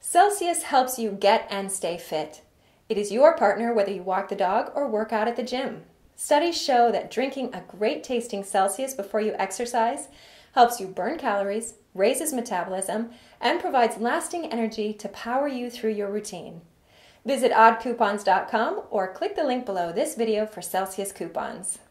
Celsius helps you get and stay fit. It is your partner whether you walk the dog or work out at the gym. Studies show that drinking a great tasting Celsius before you exercise helps you burn calories, raises metabolism, and provides lasting energy to power you through your routine. Visit oddcoupons.com or click the link below this video for Celsius coupons.